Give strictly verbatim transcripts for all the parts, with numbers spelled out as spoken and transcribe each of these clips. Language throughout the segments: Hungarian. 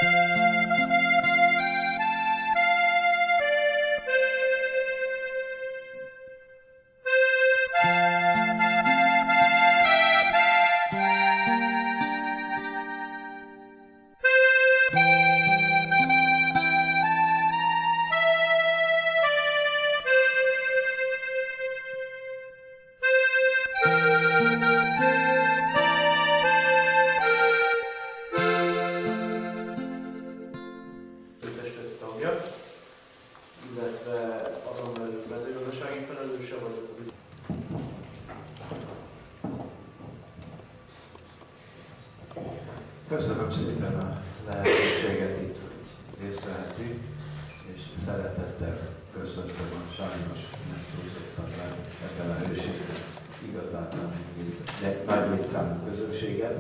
Köszönöm szépen a lehetőséget itt, hogy részt vehetünk, és szeretettel köszöntöm a sajnos nem túlzottan rá ebben a hőségben igazán nagy létszámú közönséget.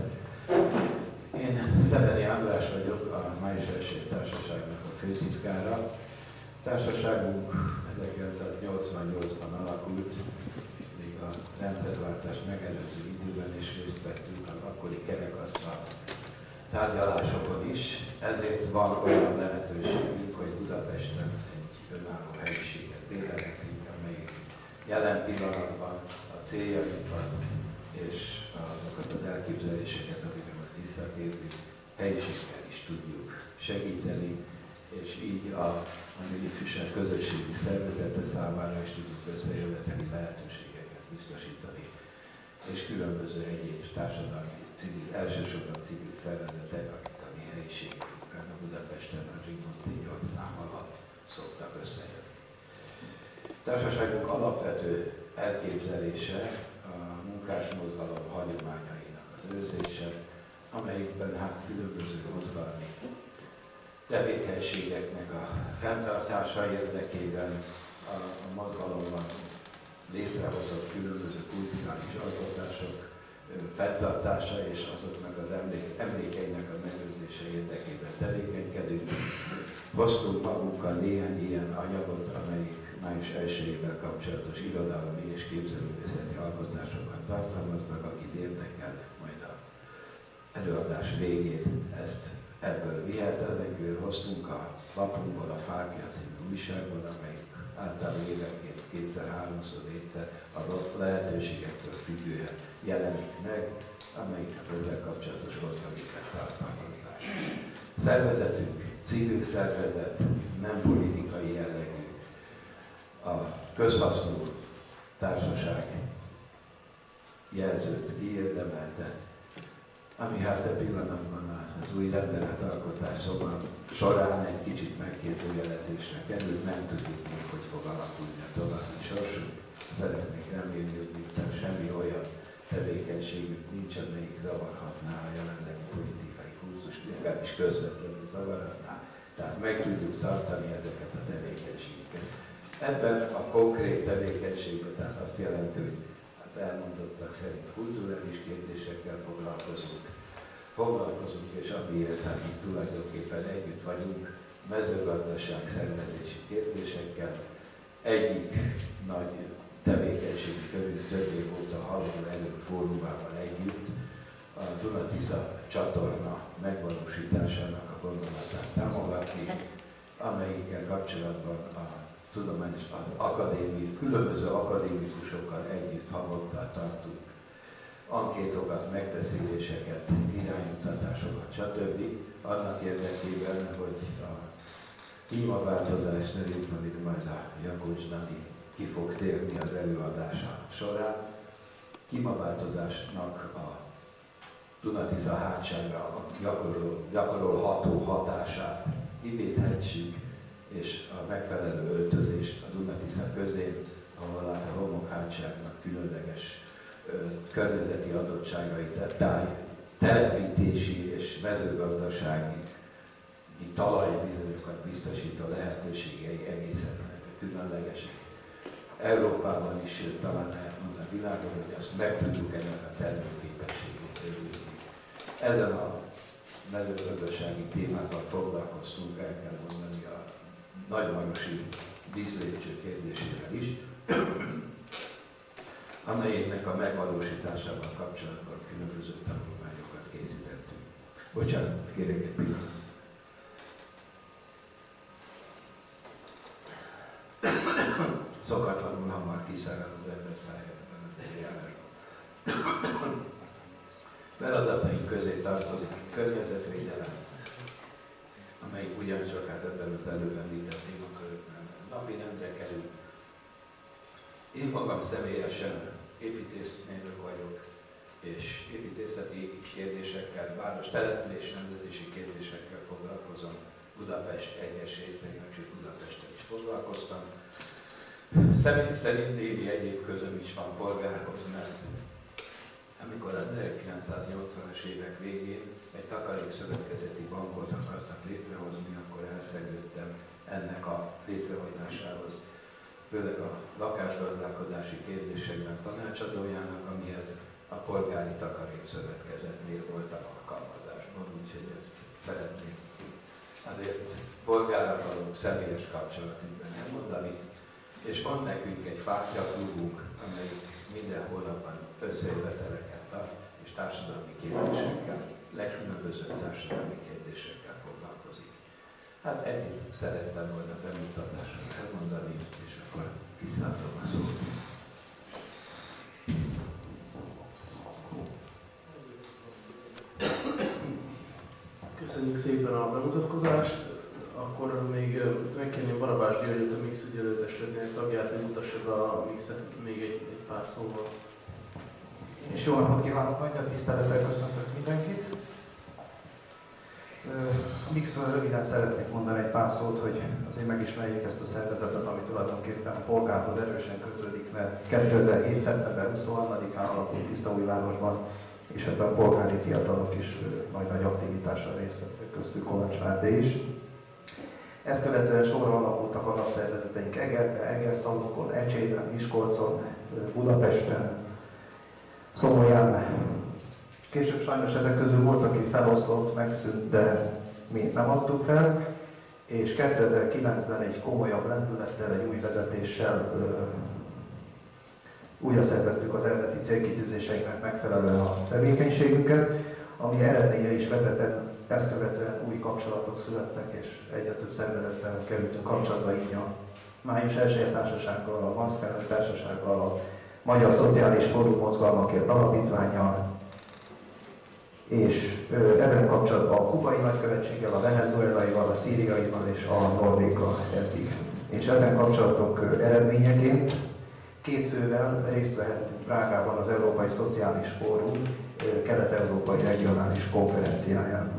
Én Szebeni András vagyok, a Május Esély Társaságnak a főtitkára. Társaságunk ezerkilencszáznyolcvannyolcban alakult, még a rendszerváltás megelőző időben is részt vettünk az akkori kerekasztal tárgyalásokon is, ezért van olyan lehetőségünk, hogy Budapesten egy önálló helyiséget bérelhetünk, amelyik jelen pillanatban a céljainkat és azokat az elképzeléseket, amikre most visszatérünk, helyiséggel is tudjuk segíteni, és így a, a Női közösségi szervezete számára is tudjuk összejöveteli lehetőségeket biztosítani, és különböző egyéb társadalmi, civil, elsősorban civil szervezetek, akik a mi helyiségeinkben a Budapesten a Zsigmond Tényhoz szám alatt szoktak összejönni. Társaságunk alapvető elképzelése a munkásmozgalom hagyományainak az őrzése, amelyikben hát különböző mozgalmi tevékenységeknek a fenntartása érdekében a, a mozgalomban létrehozott különböző kulturális alkotások fenntartása és azoknak az emlék, emlékeinek a megőrzése érdekében tevékenykedünk. Hoztunk magunkkal néhány ilyen anyagot, amelyik május elsejével kapcsolatos irodalmi és képzőművészeti alkotásokat tartalmaznak, akit érdekel, majd a előadás végén ezt ebből vihet. Ezenkül hoztunk a lapunkból a Fákja című újságból, amelyik általában évenként kétszer-háromszor, négyszer adott lehetőségektől függően jelenik meg, amelyik ezzel kapcsolatos gondjaikat tartalmazzák. Szervezetünk civil szervezet, nem politikai jellegű, a közhasznú társaság jelzőt kiérdemelte, ami hát a pillanatban az új rendeletalkotás során egy kicsit megkérdőjelezésre került, nem tudjuk még, hogy fog alakulni a további sorsunk. Szeretnék remélni, hogy miután semmi olyan tevékenységünk nincs, amelyik zavarhatná a jelenlegi politikai kurzust, legalábbis közvetlenül zavarhatná, tehát meg tudjuk tartani ezeket a tevékenységeket. Ebben a konkrét tevékenységben, tehát azt jelenti, hogy hát elmondottak szerint kulturális kérdésekkel foglalkozunk, foglalkozunk, és amiért hát itt tulajdonképpen együtt vagyunk, mezőgazdaság szervezési kérdésekkel. Egyik nagy tevékenységi körül több év óta haladó előbb fórumával együtt a Duna-Tisza csatorna megvalósításának a gondolatát támogatni, amelyikkel kapcsolatban a tudományos az akadémi, különböző akadémikusokkal együtt havonta tartunk ankétokat, megbeszéléseket, iránymutatásokat, stb. Annak érdekében, hogy a klímaváltozás szerint, amit majd a Jakocs Dani ki fog térni az előadása során, klímaváltozásnak a Duna-Tisza hátságra gyakorol, gyakorolható hatását kivéthetsük, és a megfelelő öltözést a Duna-Tisza közén, ahol a homokhátságnak különleges ö, környezeti adottságait, táj, telepítési és mezőgazdasági talajbizonyokat biztosító lehetőségei egészen különlegesek. Európában is, talán lehet mondani a világon, hogy azt meg tudjuk ennek a termőképességét őrizni. Ezen a mezőgazdasági témával foglalkoztunk, el kell mondani, a nagymarosi vízlépcső kérdésével is, amelyeknek a megvalósításával kapcsolatban különböző tanulmányokat készítettünk. Bocsánat, kérek egy pillanat. szárad az ember szájában az eljárásban. Feladataink közé tartozik környezetvédelem, amelyik ugyancsak hát ebben az előbb említett témakörben napirendre kerül. Én magam személyesen építészmérnök vagyok, és építészeti kérdésekkel, város település rendezési kérdésekkel foglalkozom. Budapest egyes részeinek, és Budapesten is foglalkoztam. Személy szerint némi egyéb közöm is van polgárhoz, mert amikor az ezerkilencszáznyolcvanas évek végén egy takarékszövetkezeti bankot akartak létrehozni, akkor elszegődtem ennek a létrehozásához, főleg a lakásgazdálkodási kérdésekben tanácsadójának, amihez a polgári takarékszövetkezetnél voltam alkalmazásban, úgyhogy ezt szeretném azért polgárral való személyes kapcsolatünkben elmondani. És van nekünk egy fákja klubunk, amelyik minden hónapban összejöveteleket tart, és társadalmi kérdésekkel, legkülönbözőbb társadalmi kérdésekkel foglalkozik. Hát ennyit szerettem volna bemutatásra elmondani, és akkor visszaadom a szót. Köszönjük szépen a bemutatkozást. Akkor még megkérném Barabás Györgyöt, a Mix Ügyelőtestületének tagját, hogy mutassa be a Mixet még egy, egy pár szóval. És jó napot kívánok, nagyon tisztelettel köszöntök mindenkit. A Mixről röviden szeretnék mondani egy pár szót, hogy azért megismerjék ezt a szervezetet, ami tulajdonképpen a polgárhoz erősen kötődik, mert kétezer-hét. szeptember huszonharmadikán alakult Tiszaújvárosban, és ebben a polgári fiatalok is nagy nagy aktivitással részt vettek, köztük Kovács Máté is. Ezt követően sorra alakultak a napszervezeteink Egerben, Egerszalokon, Ecséden, Miskolcon, Budapesten, Szomolyán. Később sajnos ezek közül volt, aki feloszlott, megszűnt, de mi nem adtuk fel, és kétezer-kilencben egy komolyabb lendülettel, egy új vezetéssel ö, újra szerveztük az eredeti célkitűzéseinknek megfelelően a tevékenységünket, ami eredménye is vezetett. Ezt követően új kapcsolatok születtek, és egyre több szervezettel kerültünk kapcsolatba, így a május elsője társasággal, a Maszkároly társasággal, a Magyar Szociális Fórum Mozgalmakért Alapítvánnyal, és ö, ezen kapcsolatban a kubai nagykövetséggel, a venezuelaival, a szíriaival és a norvéggal eddig. És ezen kapcsolatok ö, eredményeként két fővel részt vehettünk Prágában az Európai Szociális Fórum ö, kelet-európai regionális konferenciáján.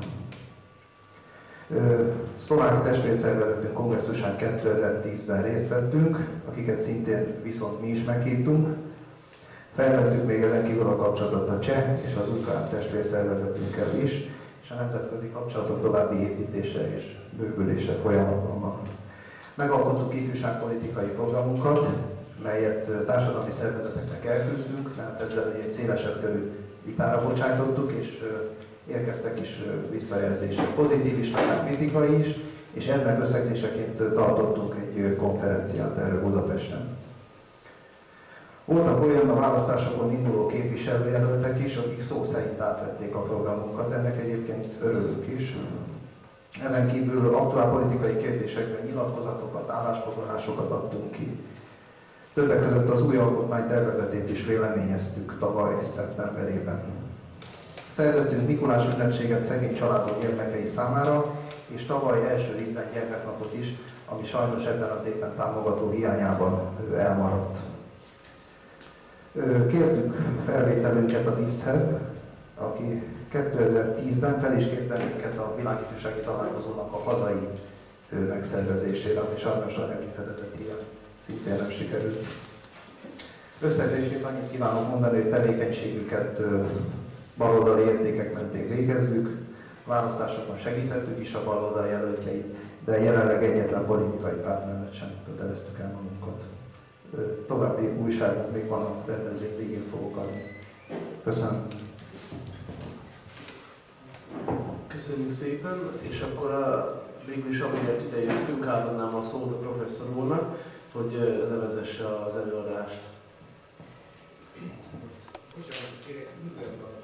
Szlovák testvérszervezetünk kongresszusán kétezer-tízben részt vettünk, akiket szintén viszont mi is meghívtunk. Felvettük még ezen kívül a kapcsolatot a cseh és az ukrán testvérszervezetünkkel is, és a nemzetközi kapcsolatok további építése és bővülése folyamatban van. Megalkottuk ifjúságpolitikai programunkat, melyet társadalmi szervezeteknek elküldtünk, tehát ezzel egy szélesebb körű vitára bocsájtottuk, és érkeztek is visszajelzések, pozitív is, meg kritikai is, és ennek összegzéseként tartottunk egy konferenciát erről Budapesten. Voltak olyan a választásokon induló képviselőjelöltek is, akik szó szerint átvették a programunkat, ennek egyébként örülünk is. Ezen kívül aktuál politikai kérdésekben nyilatkozatokat, állásfoglalásokat adtunk ki. Többek között az új alkotmány tervezetét is véleményeztük tavaly szeptemberében. Szerveztünk Mikulás ünnepséget szegény családok gyermekei számára, és tavaly első ízben gyermeknapot is, ami sajnos ebben az évben támogató hiányában elmaradt. Kértük felvételünket a díszhez, aki kétezer-tízben fel is kért bennünket a világifjúsági találkozónak a hazai megszervezésére, ami sajnos anyagi fedezet ilyen szintén nem sikerült. Összegzésként annyit kívánok mondani, hogy tevékenységüket baloldali értékek mentén végezzük, választásokon segítettük is a baloldal jelöltjeit, de jelenleg egyetlen politikai párt mellett sem köteleztük el magunkat. További újságok még van, a rendezvény végén fogok adni. Köszönöm. Köszönjük szépen, és akkor a, végül is amiért ide jöttünk, átadnám a szót a professzor úrnak, hogy levezesse az előadást. Bocsánat, kérek,